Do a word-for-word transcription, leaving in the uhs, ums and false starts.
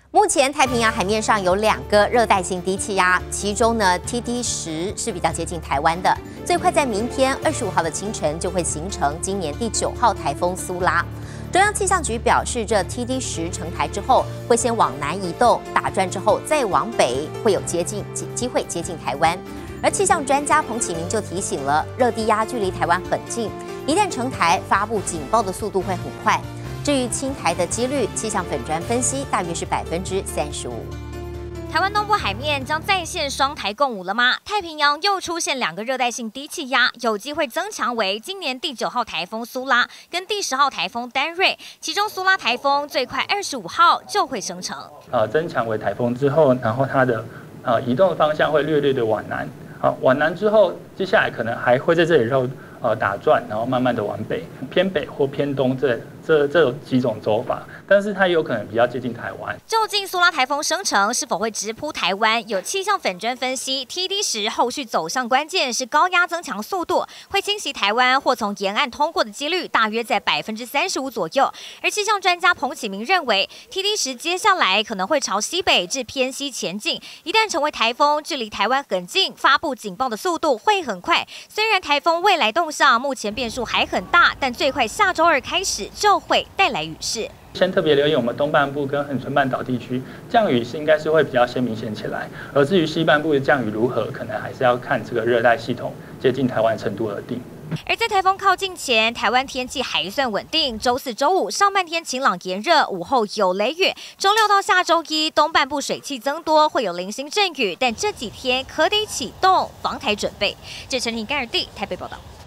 目前太平洋海面上有两个热带性低气压，其中呢 T D 十是比较接近台湾的，最快在明天二十五号的清晨就会形成今年第九号台风苏拉。中央气象局表示，这 T D 十成台之后，会先往南移动，打转之后再往北，会有接近机会接近台湾。而气象专家彭启明就提醒了，热低压距离台湾很近，一旦成台，发布警报的速度会很快。至于侵台的几率，气象粉专分析大约是百分之三十五。 台湾东部海面将再现双台共舞了吗？太平洋又出现两个热带性低气压，有机会增强为今年第九号台风苏拉跟第十号台风丹瑞，其中苏拉台风最快二十五号就会生成。 呃，增强为台风之后，然后它的呃移动的方向会略略的往南。好，往南之后，接下来可能还会在这里绕呃打转，然后慢慢的往北、偏北或偏东这这这几种走法，但是它也有可能比较接近台湾。 究竟苏拉台风生成是否会直扑台湾？有气象粉专分析 ，T D 十后续走向关键是高压增强速度，会侵袭台湾或从沿岸通过的几率大约在百分之三十五左右。而气象专家彭启明认为 ，T D 十接下来可能会朝西北至偏西前进，一旦成为台风，距离台湾很近，发布警报的速度会很快。虽然台风未来动向目前变数还很大，但最快下周二开始就会带来雨势。 先特别留意我们东半部跟恒春半岛地区降雨是应该是会比较先明显起来，而至于西半部的降雨如何，可能还是要看这个热带系统接近台湾程度而定。 而在台风靠近前，台湾天气还算稳定。周四周五上半天晴朗炎热，午后有雷雨。周六到下周一，东半部水汽增多，会有零星阵雨，但这几天可得启动防台准备。这陈婷甘尔地台北报道。